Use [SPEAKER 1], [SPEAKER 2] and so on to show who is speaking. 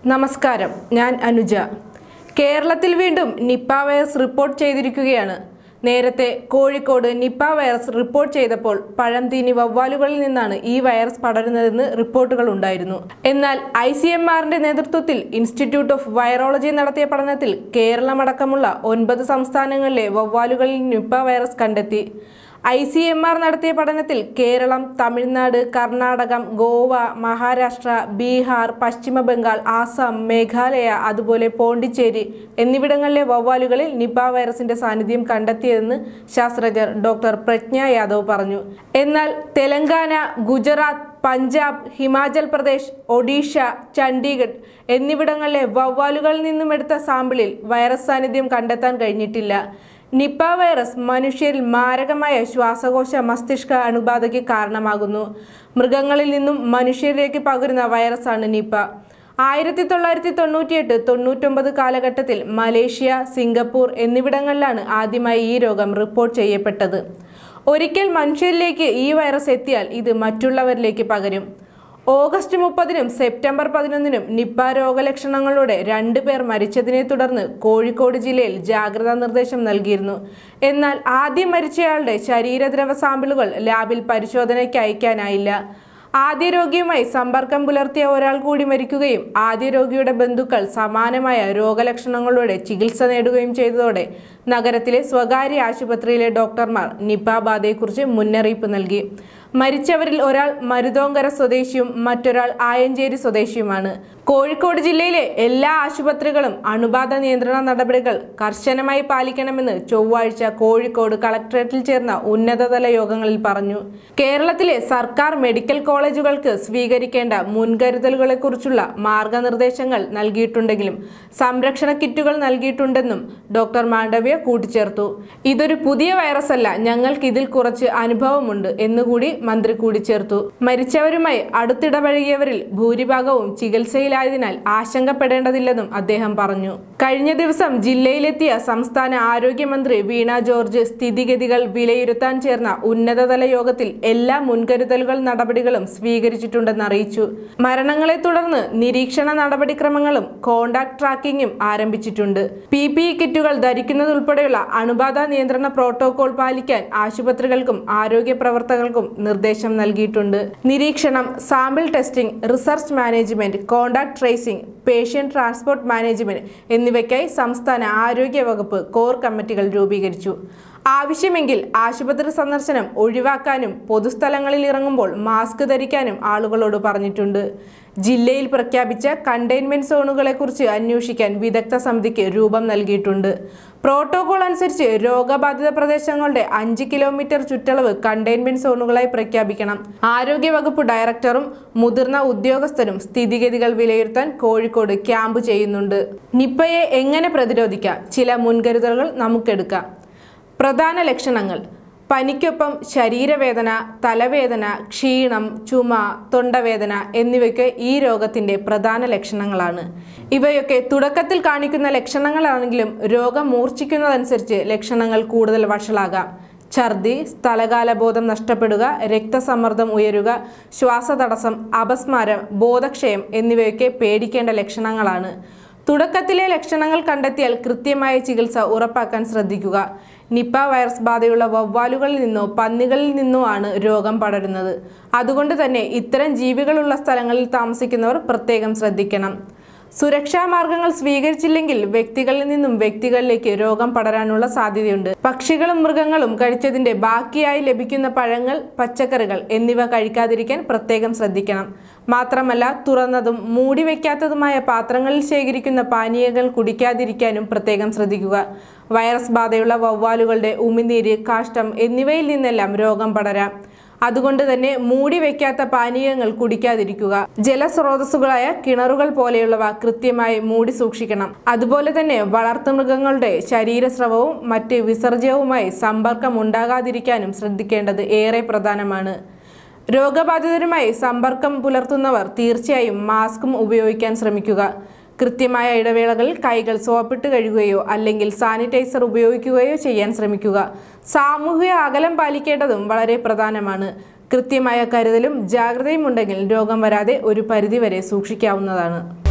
[SPEAKER 1] നമസ്കാരം, ഞാൻ അനുജ. കേരളത്തിൽ വീണ്ടും നിപ്പ വൈറസ് റിപ്പോർട്ട് ചെയ്തിരിക്കുകയാണ്. നേരത്തെ കോഴിക്കോട് നിപ്പ വൈറസ് റിപ്പോർട്ട് ചെയ്തപ്പോൾ പഴംതീനി വവ്വാലുകളിൽ നിന്നാണ് ഈ വൈറസ് പടരുന്നതെന്ന് റിപ്പോർട്ടുകൾ ഉണ്ടായിരുന്നു. എന്നാൽ ICMRന്റെ നേതൃത്വത്തിൽ ഇൻസ്റ്റിറ്റ്യൂട്ട് ഓഫ് വൈറോളജി നടത്തിയ പഠനത്തിൽ കേരളമടക്കമുള്ള 9 സംസ്ഥാനങ്ങളിലെ വവ്വാലുകളിൽ നിപ്പ വൈറസ് കണ്ടെത്തി. ICMR നടത്തിയ പഠനത്തിൽ കേരളം, തമിഴ്നാട്, കർണാടകം, ഗോവ, മഹാരാഷ്ട്ര, ബീഹാർ, പശ്ചിമ ബംഗാൾ, ആസാം, മേഘാലയ, അതുപോലെ പോണ്ടിച്ചേരി എന്നിവിടങ്ങളിലെ വവ്വാലുകളിൽ നിപ്പ വൈറസിന്റെ സാന്നിധ്യം കണ്ടെത്തിയതെന്ന് ശാസ്ത്രജ്ഞർ ഡോക്ടർ പ്രജ്ഞ യാദവ് പറഞ്ഞു. എന്നാൽ തെലങ്കാന, ഗുജറാത്ത്, പഞ്ചാബ്, ഹിമാചൽ പ്രദേശ്, ഒഡീഷ, ചണ്ഡീഗഡ് എന്നിവിടങ്ങളിലെ വവ്വാലുകളിൽ നിന്നും എടുത്ത സാമ്പിളിൽ വൈറസ് സാന്നിധ്യം കണ്ടെത്താൻ കഴിഞ്ഞിട്ടില്ല. നിപ്പ വൈറസ് മനുഷ്യരിൽ മാരകമായ ശ്വാസകോശ മസ്തിഷ്ക അണുബാധയ്ക്ക് കാരണമാകുന്നു. മൃഗങ്ങളിൽ നിന്നും മനുഷ്യരിലേക്ക് പകരുന്ന വൈറസാണ് നിപ്പ. 1998-99 കാലഘട്ടത്തിൽ മലേഷ്യ, സിംഗപ്പൂർ എന്നിവിടങ്ങളിലാണ് ആദ്യമായി ഈ രോഗം റിപ്പോർട്ട് ചെയ്യപ്പെട്ടത്. ഒരിക്കൽ മനുഷ്യരിലേക്ക് ഈ വൈറസ് എത്തിയാൽ ഇത് മറ്റുള്ളവരിലേക്ക് പകരും. ഓഗസ്റ്റ് 30-നും സെപ്റ്റംബർ 11-നും നിപ്പ രോഗലക്ഷണങ്ങളോടെ 2 പേർ മരിച്ചതിനെ തുടർന്ന് കോഴിക്കോട് ജില്ലയിൽ ജാഗ്രതാ നിർദ്ദേശം നൽകിയിരുന്നു. എന്നാൽ ആദ്യം മരിച്ചയാളുടെ ശരീരദ്രവ സാമ്പിളുകൾ ലാബിൽ പരിശോധനയ്ക്ക് അയക്കാനായില്ല. ആദ്യ രോഗിയുമായി സമ്പർക്കം പുലർത്തിയ ഒരാൾ കൂടി മരിക്കുകയും ആദ്യ രോഗിയുടെ ബന്ധുക്കൾ സമാനമായ രോഗലക്ഷണങ്ങളോടെ ചികിത്സ നേടുകയും ചെയ്തതോടെ നഗരത്തിലെ സ്വകാര്യ ആശുപത്രിയിലെ ഡോക്ടർമാർ നിപ്പ ബാധയെക്കുറിച്ച് മുന്നറിയിപ്പ് നൽകി. മരിച്ചവരിൽ ഒരാൾ മരുതോങ്കര സ്വദേശിയും മറ്റൊരാൾ ആയഞ്ചേരി സ്വദേശിയുമാണ്. കോഴിക്കോട് ജില്ലയിലെ എല്ലാ ആശുപത്രികളും അണുബാധ നിയന്ത്രണ നടപടികൾ കർശനമായി പാലിക്കണമെന്ന് ചൊവ്വാഴ്ച കോഴിക്കോട് കളക്ടറേറ്റിൽ ചേർന്ന ഉന്നതതല യോഗങ്ങളിൽ പറഞ്ഞു. കേരളത്തിലെ സർക്കാർ മെഡിക്കൽ കോളേജുകൾക്ക് സ്വീകരിക്കേണ്ട മുൻകരുതലുകളെക്കുറിച്ചുള്ള മാർഗനിർദ്ദേശങ്ങൾ നൽകിയിട്ടുണ്ടെങ്കിലും സംരക്ഷണ കിറ്റുകൾ നൽകിയിട്ടുണ്ടെന്നും ഡോക്ടർ മാണ്ഡവ്യ കൂട്ടിച്ചേർത്തു. ഇതൊരു പുതിയ വൈറസ് അല്ല, ഞങ്ങൾക്ക് ഇതിൽ കുറച്ച് അനുഭവമുണ്ട് എന്നുകൂടി മന്ത്രി കൂട്ടിച്ചേർത്തു. മരിച്ചവരുമായി അടുത്തിടപഴകിയവരിൽ ഭൂരിഭാഗവും ചികിത്സയിലായതിനാൽ ആശങ്കപ്പെടേണ്ടതില്ലെന്നും അദ്ദേഹം പറഞ്ഞു. കഴിഞ്ഞ ദിവസം ജില്ലയിലെത്തിയ സംസ്ഥാന ആരോഗ്യമന്ത്രി വീണ ജോർജ് സ്ഥിതിഗതികൾ വിലയിരുത്താൻ ചേർന്ന ഉന്നതതല യോഗത്തിൽ എല്ലാ മുൻകരുതലുകൾ നടപടികളും സ്വീകരിച്ചിട്ടുണ്ടെന്ന് അറിയിച്ചു. മരണങ്ങളെ തുടർന്ന് നിരീക്ഷണ നടപടിക്രമങ്ങളും കോണ്ടാക്ട് ട്രാക്കിംഗും ആരംഭിച്ചിട്ടുണ്ട്. PPE കിറ്റുകൾ ധരിക്കുന്നതുൾപ്പെടെയുള്ള അണുബാധ നിയന്ത്രണ പ്രോട്ടോകോൾ പാലിക്കാൻ ആശുപത്രികൾക്കും ആരോഗ്യ പ്രവർത്തകർക്കും നിർദ്ദേശം നൽകിയിട്ടുണ്ട്. നിരീക്ഷണം, sample testing, research management, contact tracing, patient transport management എന്നിവയ്ക്കായി സംസ്ഥാന ആരോഗ്യ വകുപ്പ് കോർ കമ്മിറ്റികൾ രൂപീകരിച്ചു. ആവശ്യമെങ്കിൽ ആശുപത്രി സന്ദർശനം ഒഴിവാക്കാനും പൊതുസ്ഥലങ്ങളിൽ ഇറങ്ങുമ്പോൾ മാസ്ക് ധരിക്കാനും ആളുകളോട് പറഞ്ഞിട്ടുണ്ട്. ജില്ലയിൽ പ്രഖ്യാപിച്ച കണ്ടെയ്ൻമെന്റ് സോണുകളെക്കുറിച്ച് അന്വേഷിക്കാൻ വിദഗ്ധ സമിതിക്ക് രൂപം നൽകിയിട്ടുണ്ട്. പ്രോട്ടോകോൾ അനുസരിച്ച് രോഗബാധിത പ്രദേശങ്ങളുടെ 5 കിലോമീറ്റർ ചുറ്റളവ് കണ്ടെയ്ൻമെന്റ് സോണുകളായി പ്രഖ്യാപിക്കണം. ആരോഗ്യവകുപ്പ് ഡയറക്ടറും മുതിർന്ന ഉദ്യോഗസ്ഥരും സ്ഥിതിഗതികൾ വിലയിരുത്താൻ കോഴിക്കോട് ക്യാമ്പ് ചെയ്യുന്നുണ്ട്. നിപ്പയെ എങ്ങനെ പ്രതിരോധിക്കാം? ചില മുൻകരുതലുകൾ നമുക്കെടുക്കാം. പ്രധാന ലക്ഷണങ്ങൾ: പനിക്കൊപ്പം ശരീരവേദന, തലവേദന, ക്ഷീണം, ചുമ, തൊണ്ടവേദന എന്നിവയ്ക്ക് ഈ രോഗത്തിന്റെ പ്രധാന ലക്ഷണങ്ങളാണ്. ഇവയൊക്കെ തുടക്കത്തിൽ കാണിക്കുന്ന ലക്ഷണങ്ങളാണെങ്കിലും രോഗം മൂർച്ഛിക്കുന്നതനുസരിച്ച് ലക്ഷണങ്ങൾ കൂടുതൽ വഷളാകാം. ഛർദി, സ്ഥലകാലബോധം നഷ്ടപ്പെടുക, രക്തസമ്മർദ്ദം ഉയരുക, ശ്വാസതടസ്സം, അപസ്മാരം, ബോധക്ഷയം എന്നിവയൊക്കെ പേടിക്കേണ്ട ലക്ഷണങ്ങളാണ്. തുടക്കത്തിലെ ലക്ഷണങ്ങൾ കണ്ടെത്തിയാൽ കൃത്യമായ ചികിത്സ ഉറപ്പാക്കാൻ ശ്രദ്ധിക്കുക. നിപ്പ വൈറസ് ബാധയുള്ള വവ്വാലുകളിൽ നിന്നോ പന്നികളിൽ നിന്നോ ആണ് രോഗം പടരുന്നത്. അതുകൊണ്ട് തന്നെ ഇത്തരം ജീവികളുള്ള സ്ഥലങ്ങളിൽ താമസിക്കുന്നവർ പ്രത്യേകം ശ്രദ്ധിക്കണം. സുരക്ഷാ മാർഗങ്ങൾ സ്വീകരിച്ചില്ലെങ്കിൽ വ്യക്തികളിൽ നിന്നും വ്യക്തികളിലേക്ക് രോഗം പടരാനുള്ള സാധ്യതയുണ്ട്. പക്ഷികളും മൃഗങ്ങളും കഴിച്ചതിന്റെ ബാക്കിയായി ലഭിക്കുന്ന പഴങ്ങൾ, പച്ചക്കറികൾ എന്നിവ കഴിക്കാതിരിക്കാൻ പ്രത്യേകം ശ്രദ്ധിക്കണം. മാത്രമല്ല, തുറന്നതും മൂടിവെക്കാത്തതുമായ പാത്രങ്ങളിൽ ശേഖരിക്കുന്ന പാനീയങ്ങൾ കുടിക്കാതിരിക്കാനും പ്രത്യേകം ശ്രദ്ധിക്കുക. വൈറസ് ബാധയുള്ള വവ്വാലുകളുടെ ഉമിനീര്, കാഷ്ടം എന്നിവയിൽ നിന്നെല്ലാം രോഗം പടരാം. അതുകൊണ്ട് തന്നെ മൂടി വെക്കാത്ത പാനീയങ്ങൾ കുടിക്കാതിരിക്കുക. ജലസ്രോതസ്സുകളായ കിണറുകൾ പോലെയുള്ളവ കൃത്യമായി മൂടി സൂക്ഷിക്കണം. അതുപോലെ തന്നെ വളർത്തുമൃഗങ്ങളുടെ ശരീരസ്രവവും മറ്റ് വിസർജ്യവുമായി സമ്പർക്കം ഉണ്ടാകാതിരിക്കാനും ശ്രദ്ധിക്കേണ്ടത് ഏറെ പ്രധാനമാണ്. രോഗബാധിതരുമായി സമ്പർക്കം പുലർത്തുന്നവർ തീർച്ചയായും മാസ്കും ഉപയോഗിക്കാൻ ശ്രമിക്കുക. കൃത്യമായ ഇടവേളകളിൽ കൈകൾ സോപ്പിട്ട് കഴുകുകയോ അല്ലെങ്കിൽ സാനിറ്റൈസർ ഉപയോഗിക്കുകയോ ചെയ്യാൻ ശ്രമിക്കുക. സാമൂഹിക അകലം പാലിക്കേണ്ടതും വളരെ പ്രധാനമാണ്. കൃത്യമായ കരുതലും ജാഗ്രതയും ഉണ്ടെങ്കിൽ രോഗം വരാതെ ഒരു പരിധിവരെ സൂക്ഷിക്കാവുന്നതാണ്.